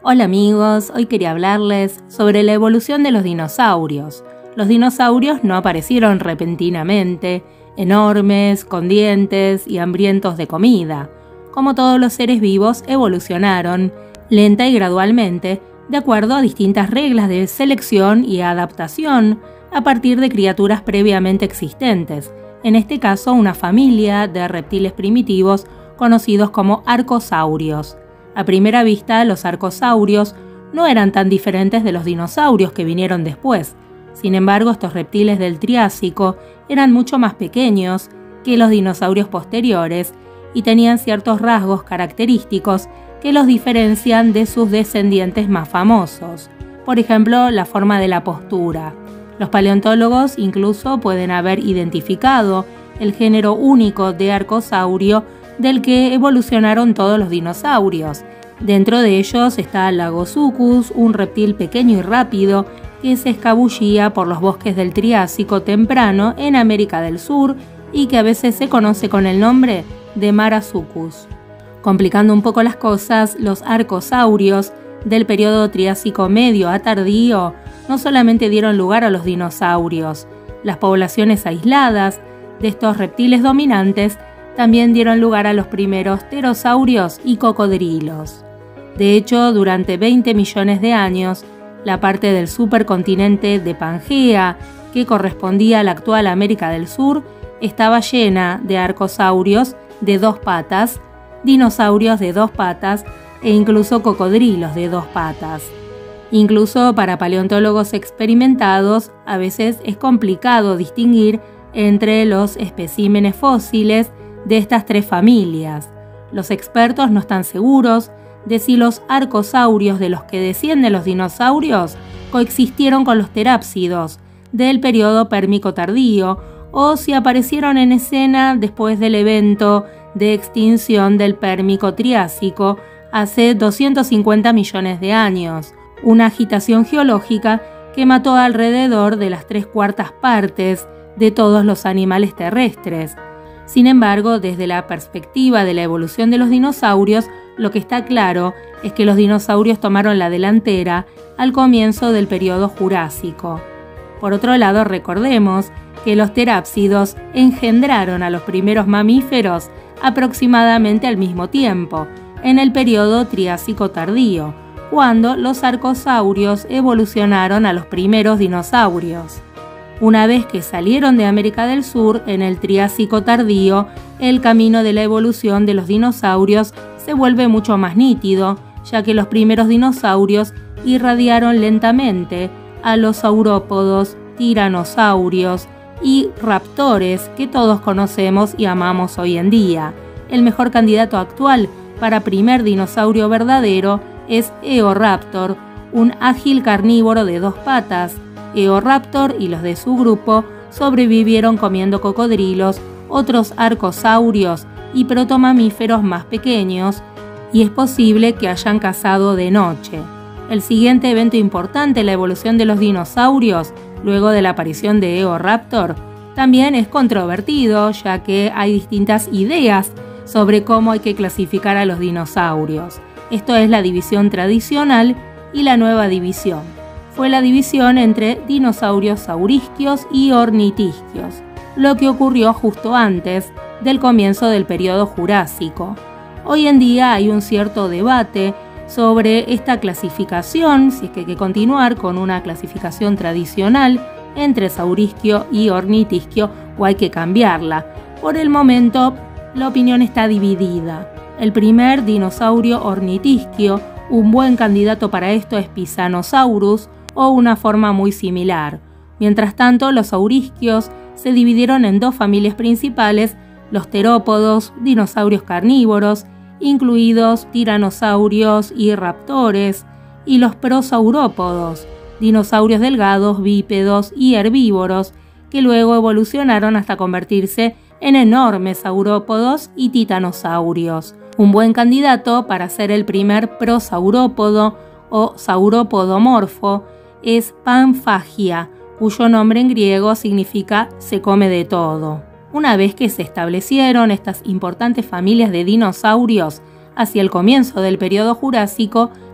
Hola amigos, hoy quería hablarles sobre la evolución de los dinosaurios. Los dinosaurios no aparecieron repentinamente, enormes, con dientes y hambrientos de comida. Como todos los seres vivos, evolucionaron, lenta y gradualmente, de acuerdo a distintas reglas de selección y adaptación, a partir de criaturas previamente existentes, en este caso una familia de reptiles primitivos conocidos como arcosaurios. A primera vista, los arcosaurios no eran tan diferentes de los dinosaurios que vinieron después. Sin embargo, estos reptiles del Triásico eran mucho más pequeños que los dinosaurios posteriores y tenían ciertos rasgos característicos que los diferencian de sus descendientes más famosos. Por ejemplo, la forma de la postura. Los paleontólogos incluso pueden haber identificado el género único de arcosaurio del que evolucionaron todos los dinosaurios. Dentro de ellos está Lagosuchus, un reptil pequeño y rápido que se escabullía por los bosques del Triásico temprano en América del Sur y que a veces se conoce con el nombre de Marasuchus. Complicando un poco las cosas, los arcosaurios del periodo Triásico medio a tardío no solamente dieron lugar a los dinosaurios, las poblaciones aisladas de estos reptiles dominantes también dieron lugar a los primeros pterosaurios y cocodrilos. De hecho, durante 20 millones de años, la parte del supercontinente de Pangea, que correspondía a la actual América del Sur, estaba llena de arcosaurios de 2 patas, dinosaurios de 2 patas e incluso cocodrilos de 2 patas. Incluso para paleontólogos experimentados, a veces es complicado distinguir entre los especímenes fósiles de estas 3 familias. Los expertos no están seguros de si los arcosaurios de los que descienden los dinosaurios coexistieron con los terápsidos del periodo pérmico tardío o si aparecieron en escena después del evento de extinción del pérmico triásico hace 250 millones de años, una agitación geológica que mató alrededor de las 3/4 partes de todos los animales terrestres. Sin embargo, desde la perspectiva de la evolución de los dinosaurios, lo que está claro es que los dinosaurios tomaron la delantera al comienzo del periodo Jurásico. Por otro lado, recordemos que los terápsidos engendraron a los primeros mamíferos aproximadamente al mismo tiempo, en el periodo Triásico tardío, cuando los arcosaurios evolucionaron a los primeros dinosaurios. Una vez que salieron de América del Sur en el Triásico tardío, el camino de la evolución de los dinosaurios se vuelve mucho más nítido, ya que los primeros dinosaurios irradiaron lentamente a los saurópodos, tiranosaurios y raptores que todos conocemos y amamos hoy en día. El mejor candidato actual para primer dinosaurio verdadero es Eoraptor, un ágil carnívoro de 2 patas. Eoraptor y los de su grupo sobrevivieron comiendo cocodrilos, otros arcosaurios y protomamíferos más pequeños, y es posible que hayan cazado de noche. El siguiente evento importante en la evolución de los dinosaurios, luego de la aparición de Eoraptor, también es controvertido, ya que hay distintas ideas sobre cómo hay que clasificar a los dinosaurios. Esto es la división tradicional y la nueva división. Fue la división entre dinosaurios saurisquios y ornitisquios, lo que ocurrió justo antes del comienzo del periodo Jurásico. Hoy en día hay un cierto debate sobre esta clasificación, si es que hay que continuar con una clasificación tradicional entre saurisquio y ornitisquio o hay que cambiarla. Por el momento, la opinión está dividida. El primer dinosaurio ornitisquio, un buen candidato para esto es Pisanosaurus, o una forma muy similar. Mientras tanto, los saurisquios se dividieron en 2 familias principales, los terópodos, dinosaurios carnívoros, incluidos tiranosaurios y raptores, y los prosaurópodos, dinosaurios delgados, bípedos y herbívoros, que luego evolucionaron hasta convertirse en enormes saurópodos y titanosaurios. Un buen candidato para ser el primer prosaurópodo o saurópodomorfo es Panfagia, cuyo nombre en griego significa se come de todo. Una vez que se establecieron estas importantes familias de dinosaurios hacia el comienzo del periodo Jurásico,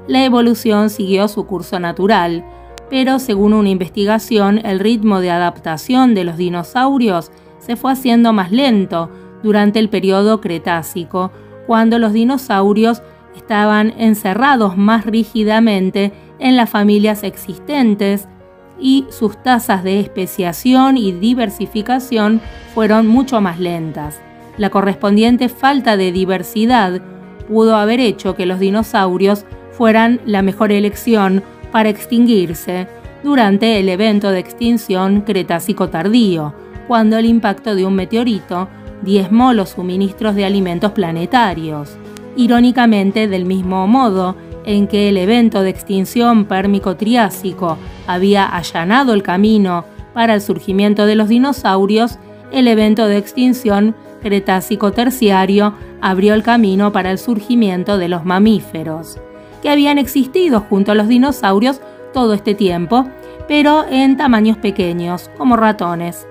la evolución siguió su curso natural, pero según una investigación, el ritmo de adaptación de los dinosaurios se fue haciendo más lento durante el periodo Cretácico, cuando los dinosaurios estaban encerrados más rígidamente en las familias existentes y sus tasas de especiación y diversificación fueron mucho más lentas. La correspondiente falta de diversidad pudo haber hecho que los dinosaurios fueran la mejor elección para extinguirse durante el evento de extinción Cretácico tardío, cuando el impacto de un meteorito diezmó los suministros de alimentos planetarios. Irónicamente, del mismo modo en que el evento de extinción Pérmico-Triásico había allanado el camino para el surgimiento de los dinosaurios, el evento de extinción Cretácico-Terciario abrió el camino para el surgimiento de los mamíferos, que habían existido junto a los dinosaurios todo este tiempo, pero en tamaños pequeños, como ratones.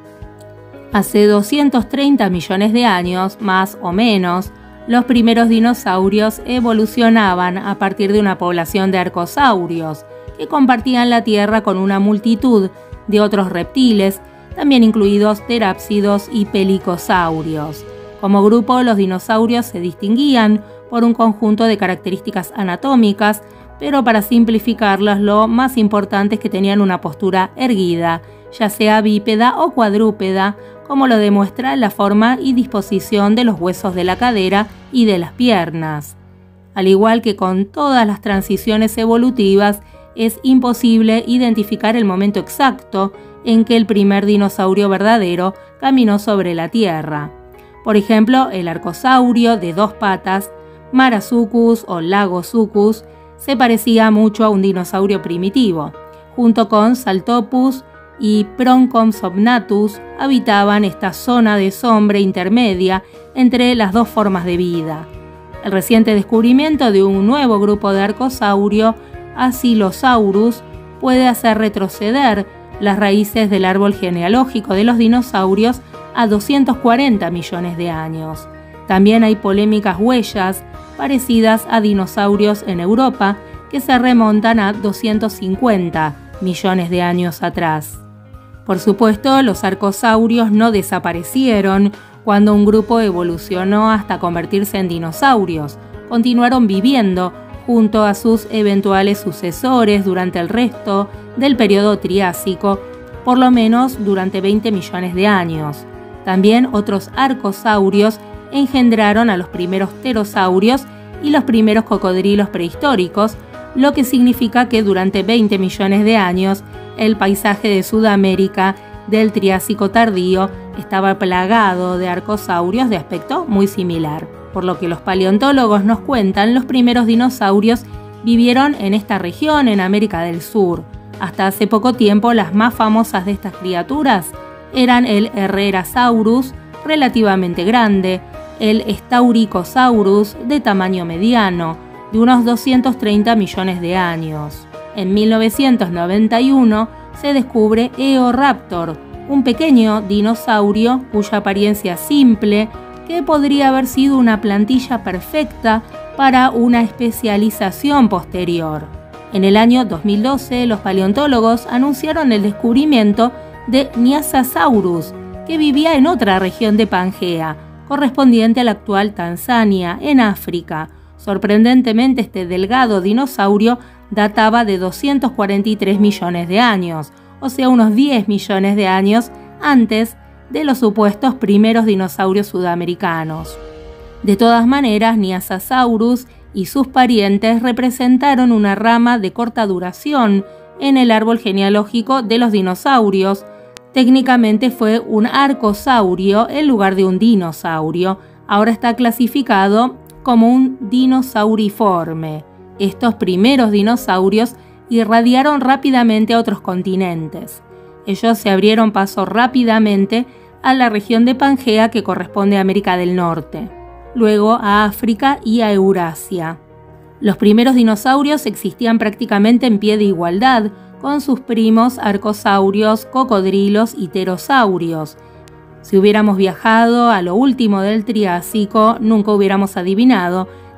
Hace 230 millones de años, más o menos, los primeros dinosaurios evolucionaban a partir de una población de arcosaurios, que compartían la Tierra con una multitud de otros reptiles, también incluidos terápsidos y pelicosaurios. Como grupo, los dinosaurios se distinguían por un conjunto de características anatómicas, pero para simplificarlas, lo más importante es que tenían una postura erguida, ya sea bípeda o cuadrúpeda, como lo demuestra la forma y disposición de los huesos de la cadera y de las piernas. Al igual que con todas las transiciones evolutivas, es imposible identificar el momento exacto en que el primer dinosaurio verdadero caminó sobre la Tierra. Por ejemplo, el arcosaurio de 2 patas, Marazucus o Lagosuchus, se parecía mucho a un dinosaurio primitivo. Junto con Saltopus y Procompsognathus habitaban esta zona de sombra intermedia entre las dos formas de vida. El reciente descubrimiento de un nuevo grupo de arcosaurio, Acylosaurus, puede hacer retroceder las raíces del árbol genealógico de los dinosaurios a 240 millones de años. También hay polémicas huellas parecidas a dinosaurios en Europa que se remontan a 250 millones de años atrás. Por supuesto, los arcosaurios no desaparecieron cuando un grupo evolucionó hasta convertirse en dinosaurios. Continuaron viviendo junto a sus eventuales sucesores durante el resto del periodo Triásico, por lo menos durante 20 millones de años. También otros arcosaurios engendraron a los primeros pterosaurios y los primeros cocodrilos prehistóricos, lo que significa que durante 20 millones de años el paisaje de Sudamérica del Triásico tardío estaba plagado de arcosaurios de aspecto muy similar. Por lo que los paleontólogos nos cuentan, los primeros dinosaurios vivieron en esta región, en América del Sur. Hasta hace poco tiempo, las más famosas de estas criaturas eran el Herrerasaurus, relativamente grande, el Staurikosaurus, de tamaño mediano, de unos 230 millones de años. En 1991 se descubre Eoraptor, un pequeño dinosaurio cuya apariencia simple, que podría haber sido una plantilla perfecta para una especialización posterior. En el año 2012, los paleontólogos anunciaron el descubrimiento de Nyasasaurus, que vivía en otra región de Pangea, correspondiente a la actual Tanzania, en África. Sorprendentemente, este delgado dinosaurio databa de 243 millones de años, o sea, unos 10 millones de años antes de los supuestos primeros dinosaurios sudamericanos. De todas maneras, Nyasasaurus y sus parientes representaron una rama de corta duración en el árbol genealógico de los dinosaurios. Técnicamente fue un arcosaurio en lugar de un dinosaurio. Ahora está clasificado como un dinosauriforme. Estos primeros dinosaurios irradiaron rápidamente a otros continentes. Ellos se abrieron paso rápidamente a la región de Pangea, que corresponde a América del Norte, luego a África y a Eurasia. Los primeros dinosaurios existían prácticamente en pie de igualdad con sus primos arcosaurios, cocodrilos y pterosaurios. Si hubiéramos viajado a lo último del Triásico, nunca hubiéramos adivinado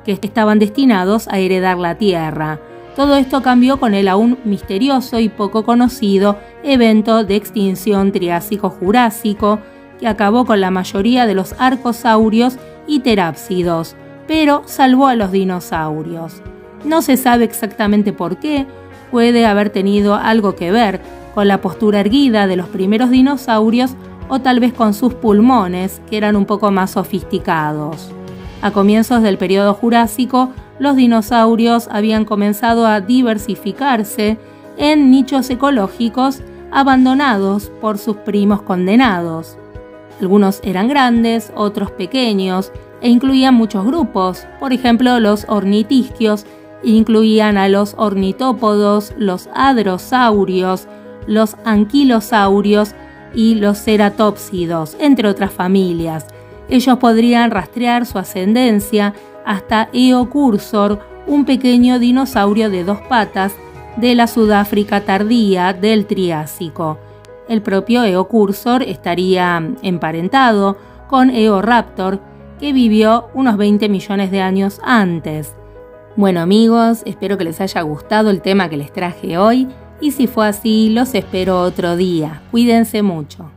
que estaban destinados a heredar la Tierra. Todo esto cambió con el aún misterioso y poco conocido evento de extinción Triásico-Jurásico, que acabó con la mayoría de los arcosaurios y terápsidos, pero salvó a los dinosaurios. No se sabe exactamente por qué, puede haber tenido algo que ver con la postura erguida de los primeros dinosaurios o tal vez con sus pulmones, que eran un poco más sofisticados. A comienzos del periodo Jurásico, los dinosaurios habían comenzado a diversificarse en nichos ecológicos abandonados por sus primos condenados. Algunos eran grandes, otros pequeños, e incluían muchos grupos. Por ejemplo, los ornitisquios incluían a los ornitópodos, los hadrosaurios, los anquilosaurios y los ceratópsidos, entre otras familias. Ellos podrían rastrear su ascendencia hasta Eocursor, un pequeño dinosaurio de 2 patas de la Sudáfrica tardía del Triásico. El propio Eocursor estaría emparentado con Eoraptor, que vivió unos 20 millones de años antes. Bueno amigos, espero que les haya gustado el tema que les traje hoy y si fue así, los espero otro día. Cuídense mucho.